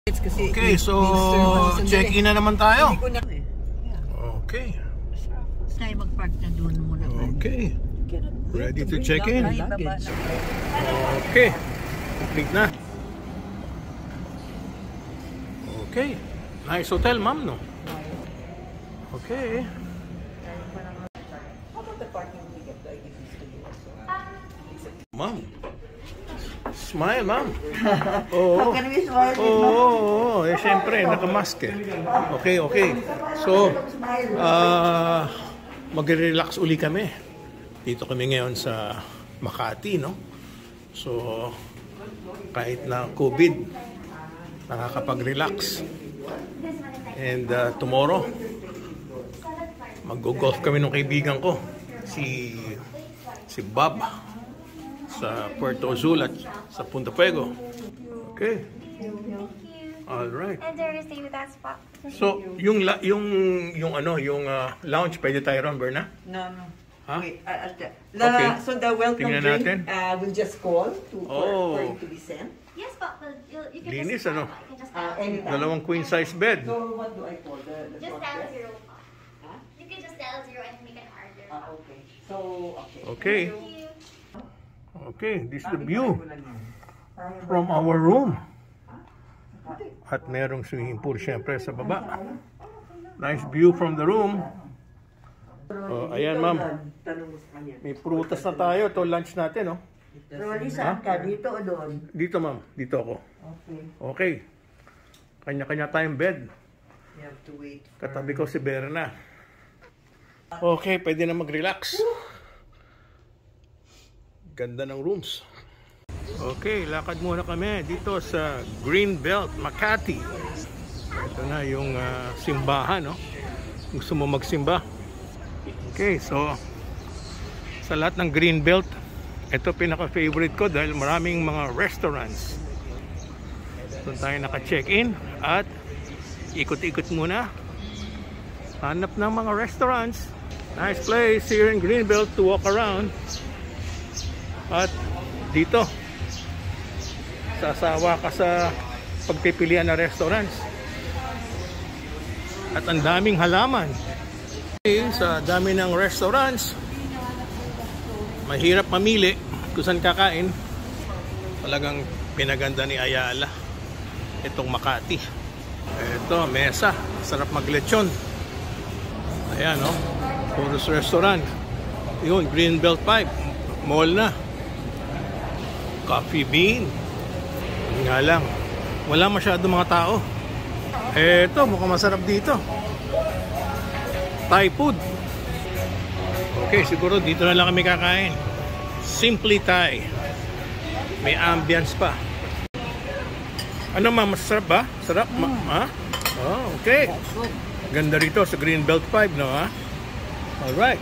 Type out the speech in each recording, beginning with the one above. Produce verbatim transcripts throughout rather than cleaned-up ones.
Okay, so check-in na naman tayo. Okay. Tayo mag-park na doon muna. Okay. Ready to check in. Okay. Complete na. Okay. Nice hotel, ma'am, no? Okay. Ma'am. Smile, ma'am. Oo. Oo, eh, syempre, nakamask eh. Okay, okay. So, uh, mag-relax uli kami. Dito kami ngayon sa Makati, no? So, kahit na COVID, nakakapag-relax. And uh, tomorrow, mag-golf kami ng kaibigan ko, si si Bob, sa Puerto Azul at sa Punta Fuego. Okay. All right. And there is stay with us po. So, yung la, yung yung ano, yung uh, lounge pwede tayo ron, Berna? No, no. Huh? Wait, uh, uh, the, Okay. so the welcome Tingnan drink, natin. uh, we'll just call to, for, Oh. for it to be sent. Yes po. Well, you, you can Linis, just, ano? You can just, Uh, anytime. Dalawang queen size bed. So what do I call? The, the just front dial desk? zero po. Huh? You can just dial zero and make an order. Ah, okay. So, okay. Okay. Thank you. Okay, this is the view from our room. At merong swimming pool syempre sa baba. Nice view from the room. Oh, ayan, ma'am. May prutas na tayo. Ito lunch natin, no? Rolly, saan ka? Dito o doon? Dito, ma'am. Dito ako. Okay. Okay. Kanya-kanya tayong bed. You have to wait. Katabi ko si Berna. Okay, pwede na mag-relax. Ganda ng rooms. Okay, lakad muna kami dito sa Greenbelt, Makati. Ito na yung uh, simbahan, no? Gusto mo magsimba? Okay, so sa lahat ng Greenbelt, ito pinaka-favorite ko dahil maraming mga restaurants. Doon tayo naka-check-in at ikot-ikot muna. Hanap ng mga restaurants. Nice place here in Greenbelt to walk around. At dito, sasawa ka sa pagpipilian na restaurants. At ang daming halaman. Sa dami ng restaurants, mahirap mamili kung saan kakain. Talagang pinaganda ni Ayala itong Makati. Ito, mesa. Sarap maglechon. Ayan, no? Puros restaurant. Yun, Greenbelt five. Mall na. Coffee Bean. Nga lang, wala masyado mga tao. Eto, mukhang masarap dito. Thai food. Okay, siguro dito na lang kami kakain. Simply Thai. May ambience pa. Ano ma, masarap ba? Sarap? Ma ha? Oh, okay. Ganda rito sa Greenbelt five, no ha? Alright.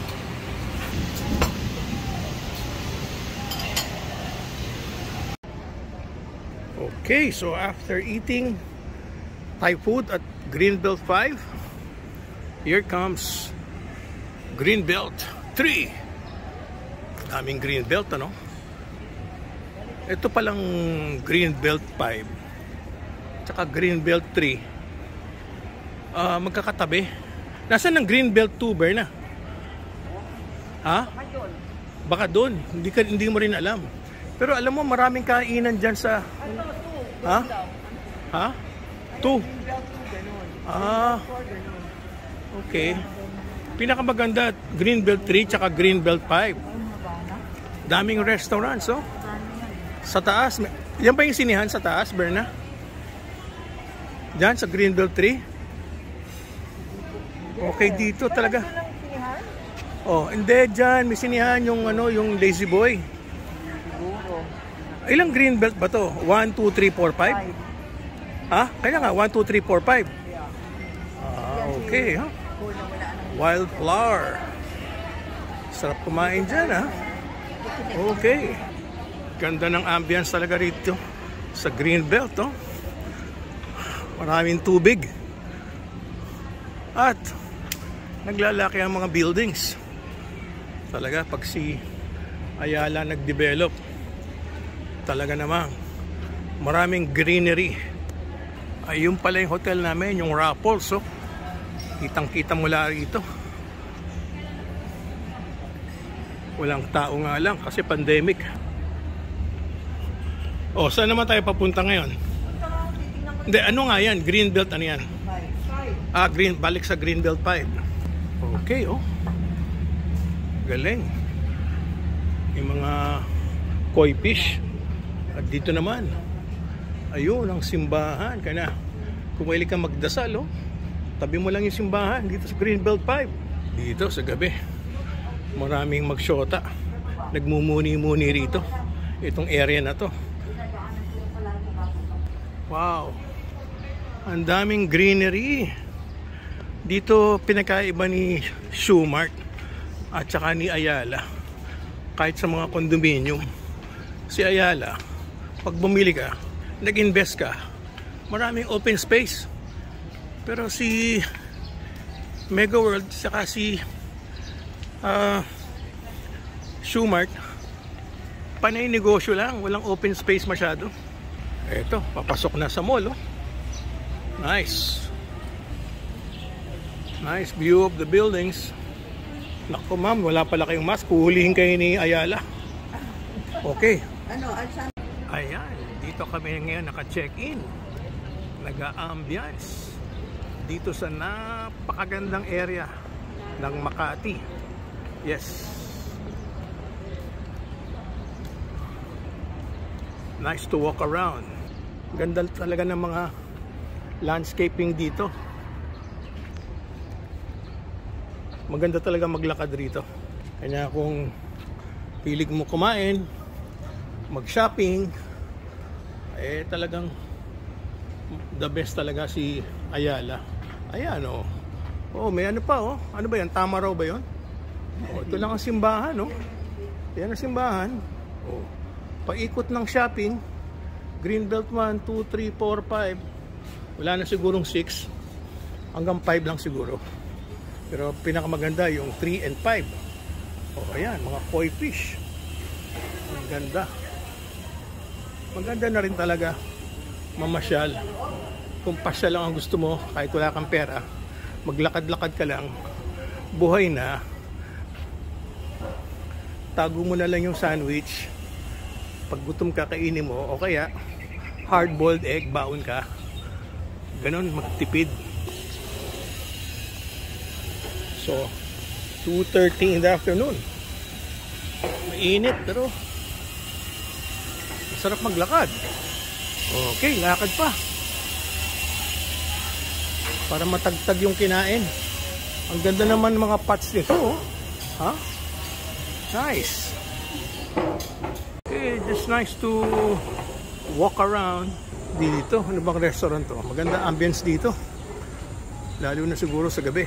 Okay, so after eating Thai food at Greenbelt five, here comes Greenbelt three. Daming Greenbelt, ano? Ito palang Greenbelt five tsaka Greenbelt three, uh, magkakatabi. Nasaan ang Greenbelt two, Berna? Ha? Baka doon. Hindi, ka, hindi mo rin alam. Pero alam mo, maraming kainan dyan sa... Ha? Ha? two. Ah. Okay. Pinakamaganda, Greenbelt three tsaka Greenbelt five. Daming restaurants, oh. Sa taas. Yan pa yung sinihan sa taas, Berna? Diyan sa Greenbelt three. Okay, dito talaga. Oh, hindi dyan. May sinihan yung, ano, yung Lazy Boy. Ilang Greenbelt ba to? one, two, three, four, five? Ha? Kaya nga, one, two, three, four, five. Ah, okay, ha? Wildflower. Sarap kumain dyan, ha? Okay. Ganda ng ambience talaga rito sa Greenbelt, oh. Maraming tubig. At naglalaki ang mga buildings. Talaga, pag si Ayala nag-develop, talaga namang maraming greenery Ayun pala yung hotel namin, yung Raffles, oh. Kitang-kita mula rito. Walang tao nga lang kasi pandemic. Oh, saan naman tayo papunta ngayon? Hindi, ano nga yan? Greenbelt, ano yan? Ah, green, balik sa Greenbelt five. Okay, oh. Galing. Yung mga koi fish. At dito naman, ayun, ang simbahan. Kaya na, kung mahilig ka magdasal, oh, tabi mo lang yung simbahan dito sa Greenbelt five. Dito sa gabi, maraming magsyota. Nagmumuni-muni rito. Itong area na to. Wow. Ang daming greenery. Dito pinakaiba ni Shoemart at saka ni Ayala. Kahit sa mga condominium, si Ayala, pag bumili ka, nag-invest ka, maraming open space. Pero si Mega World saka si uh, Shoemart, panay negosyo lang, walang open space masyado. Eto, papasok na sa mall, oh. Nice. Nice view of the buildings. Naku ma'am, wala pala kayong mask. Huhulihin kayo ni Ayala. Okay. Ano, Ayan, dito kami ngayon naka-check-in. Nag-a-ambiance dito sa napakagandang area ng Makati. Yes. Nice to walk around. Ganda talaga ng mga landscaping dito. Maganda talaga maglakad rito. Kaya kung pilig mo kumain, mag-shopping, eh talagang the best talaga si Ayala. Ayan, oh. Oh, may ano pa, oh. Ano ba yan? Tama raw ba yun? Oh, ito lang ang simbahan, oh. Yan ang simbahan. Oh. Paikot ng shopping, Greenbelt one, two, three, four, five. Wala na sigurong six. Hanggang five lang siguro. Pero pinakamaganda yung three and five. Oh, ayan, mga koi fish. Ang ganda. Maganda na rin talaga mamasyal. Kung pasya lang ang gusto mo, kahit wala kang pera, maglakad-lakad ka lang, buhay na. Tago mo na lang yung sandwich. Pag gutom ka, kainin mo. O kaya hard-boiled egg, baon ka. Ganon, magtipid. So, two thirty in the afternoon. Mainit, pero masarap maglakad. Okay, lakad pa. Para matagtag yung kinain. Ang ganda naman mga pots nito, oh. Ha? Nice. Okay, just nice to walk around dito. Ano bang restaurant to? Maganda ambience dito. Lalo na siguro sa gabi.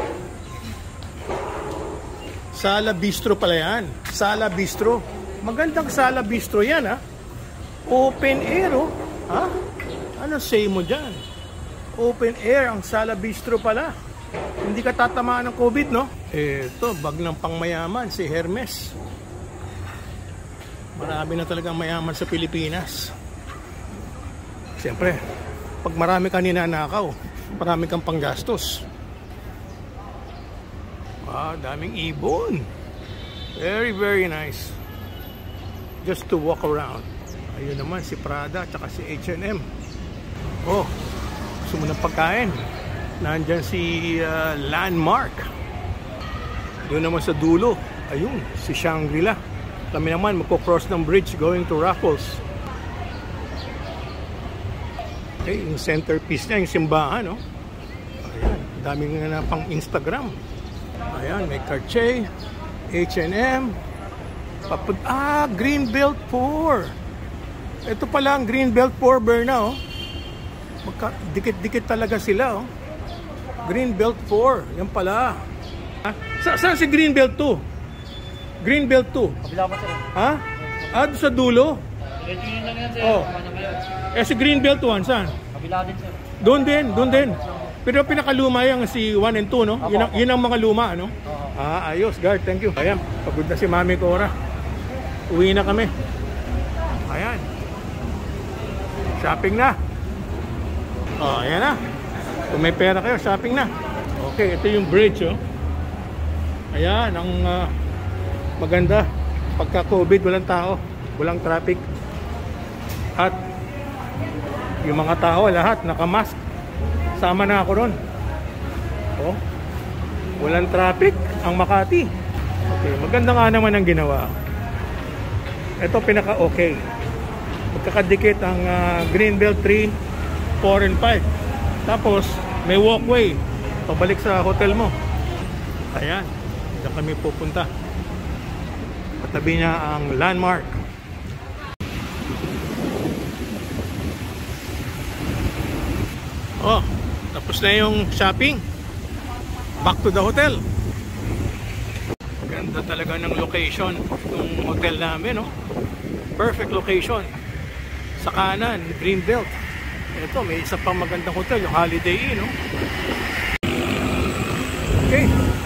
Sala Bistro pala yan. Sala Bistro. Magandang Sala Bistro yan, ha? Open air, oh. Ha? Ano say mo dyan? Open air ang Sala Bistro pala. Hindi ka tatamaan ng COVID, no? Eto, bag ng pangmayaman, si Hermes. Marami na talagang mayaman sa Pilipinas. Siyempre, pag marami ka ninanakaw, marami kang panggastos. Ah, daming ibon. Very, very nice. Just to walk around. Ayun naman, si Prada at si H and M. Oh, gusto mo ng pagkain? Nandyan si uh, Landmark. Doon naman sa dulo, ayun, si Shangri-La. Kami naman magko-cross ng bridge going to Raffles. Okay, yung centerpiece niya, yung simbahan, oh. Ayan, daming na pang Instagram. Ayan, may Cartier, H and M. Papud ah, Greenbelt four. Ito pala ang Greenbelt four, Berna, oh. Magka dikit-dikit talaga sila, oh. Greenbelt four, yan pala. Ah, sa saan si Greenbelt two? Greenbelt two. Kabila pa sir. Ha? Ah, doon sa dulo? Medyo yun lang yan sir. Oh. Kumanya kayo. Eh si Greenbelt one, saan? Kabila din sir. Doon din, doon din. Pero pinakaluma yung si one and two, no? Yun ang, yun ang mga luma, no? Ah, ayos, guard, thank you. Ayan, pagod na si Mami Cora. Uwi na kami. Ayan. Shopping na. Oh, ayan na. Kung may pera kayo, shopping na. Okay, ito yung bridge, oh. Ayan, ang uh, maganda. Pagka-COVID, walang tao. Walang traffic. At yung mga tao, lahat, nakamask. Sama na ako ron. Oh, walang traffic ang Makati. Okay, maganda nga naman ang ginawa. Ito pinaka-okay. Magkakadikit ang uh, Greenbelt three, four, and five. Tapos, may walkway. Pabalik sa hotel mo. Ayan. Diyan kami pupunta. Patabi niya ang landmark. Oh, tapos na yung shopping. Back to the hotel. Ganda talaga ng location ng hotel namin, no? Perfect location. Sa kanan, Greenbelt. Ito, may isa pang magandang hotel, yung Holiday Inn, no? Okay.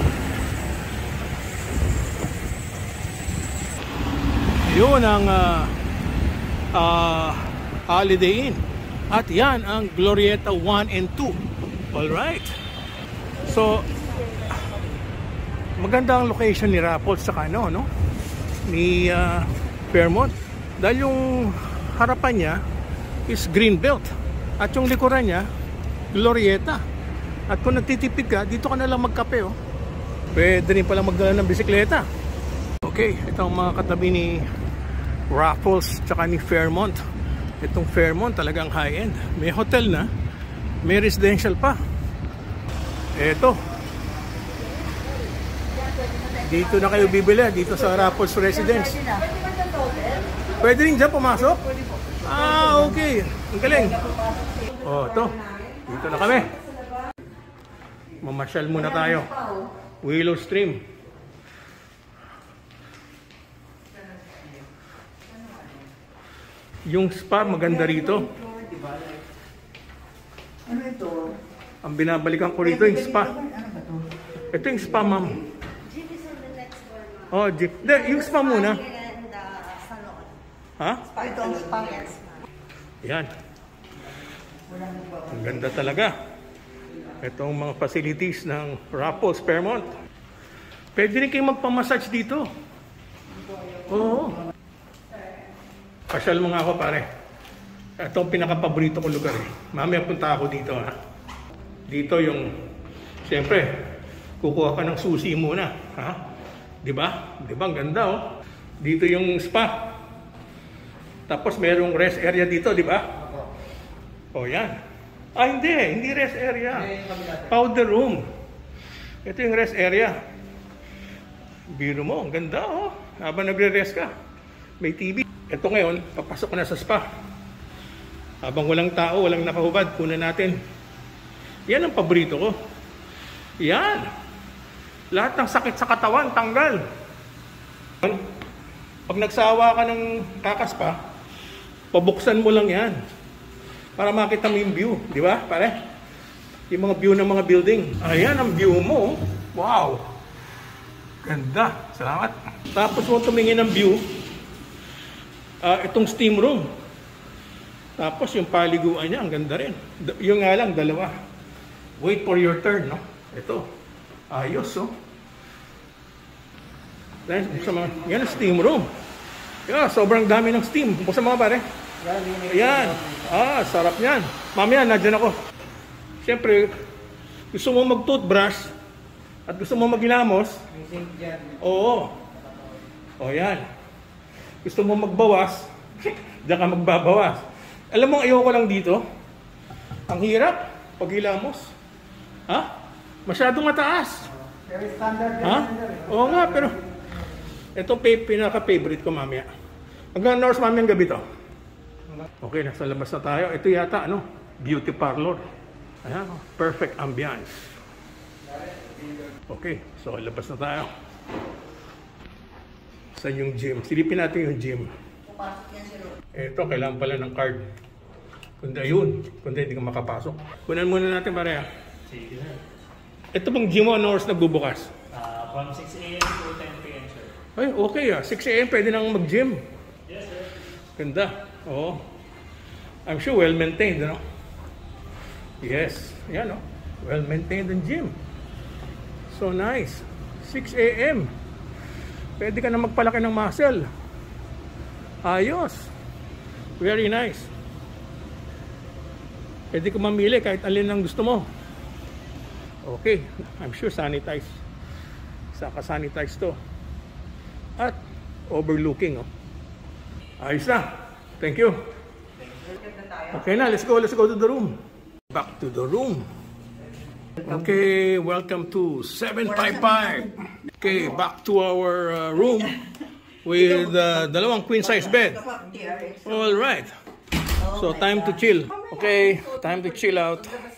Yun ang uh, uh, Holiday Inn. At yan ang Glorieta one and two. Alright. So, maganda ang location ni Raffles sa ano, no? Ni uh, Fairmont. Dahil yung harapan niya is Greenbelt. At yung likuran niya, Glorieta. At kung nagtitipid ka, dito ka na lang magkape, oh. Pwede rin pala magdala ng bisikleta. Okay, ito ang mga katabi ni Raffles tsaka ni Fairmont. Itong Fairmont talagang high-end. May hotel na, may residential pa. Eto. Dito na kayo bibili, dito sa Raffles Residence. Pwede rin dyan pumasok? Ah, okay. Ang galing. Oh, ito. Dito na kami. Mamasyal muna tayo. Willow Stream. Yung spa maganda rito. Ano ito? Ang binabalikan ko rito yung spa. Ito yung spa, ma'am. Jeep is on the next floor, ma'am. Oh, jeep. De, yung spa muna. And the salon. Ha? Ito ang spa. Yes, ma'am. Yan. Ang ganda talaga. Itong mga facilities ng Raffles Fairmont. Pwede rin kayong magpamassage dito. Oo. Pasyal mo nga ako, pare. Ito ang pinaka-paborito ko lugar, eh. Mamaya punta ako dito, ha. Dito yung, siyempre, kukuha ka ng sushi muna, ha? Diba? Diba? Ang ganda, oh. Dito yung spa. Tapos merong rest area dito, diba? O, yan. Ah, hindi. Hindi rest area. Powder room. Ito yung rest area. Biro mo, ang ganda, oh. Habang nagre-rest ka, may T V. Ito ngayon, papasok ko na sa spa. Habang walang tao, walang nakahubad, kunan natin. Yan ang paborito ko. Yan. Lahat ng sakit sa katawan, tanggal. Pag nagsawa ka ng kakaspa, pabuksan mo lang yan. Para makita mo yung view. Di ba, pare? Yung mga view ng mga building. Ayan ang view mo. Wow. Ganda. Salamat. Tapos mo tumingin ng view. Uh, itong steam room. Tapos yung paliguan niya, ang ganda rin. D yung nga lang, dalawa. Wait for your turn, no? Ito. Ayos, oh. Dahil, mga, yan ang steam room. Yeah, sobrang dami ng steam. Buksan mga pare. Ayan. Ah, sarap yan. Mamaya, nadyan ako. Siyempre, gusto mo mag-toothbrush at gusto mo maghilamos. Oo. O, yan. Gusto mo magbawas, diyan ka magbabawas. Alam mo, ayoko lang dito. Ang hirap, paghilamos. Ha? Masyadong mataas. Very standard. Ha? Oo nga, pero ito pinaka-favorite ko mamaya. Hanggang North mamaya ang gabi to. Okay, nasa labas na tayo. Ito yata, ano? Beauty parlor. Ayan, perfect ambience. Okay, so labas na tayo. Saan yung gym? Silipin natin yung gym. Ito, kailangan pala ng card. Kundi ayun, kundi hindi ka makapasok. Kunan muna natin pareha. Sige na. Ito bang gym mo, ano oras nagbubukas? Uh, from six A M to ten P M, sir. Ay, okay ah. six A M pwede nang mag-gym. Yes, sir. Ganda. Oo. I'm sure well-maintained, ano? Yes, yan o. Well maintained ang gym. So nice. six A M Pwede ka na magpalaki ng muscle. Ayos. Very nice. Pwede ka mamili kahit alin ang gusto mo. Okay, I'm sure sanitize. Saka sanitize to. At overlooking, oh. Ayos na. Thank you. Okay na, let's go. Let's go to the room. Back to the room. Okay, welcome to seven five five. Okay, back to our uh, room with uh, dalawang queen size bed. All right. So time to chill. Okay, time to chill out.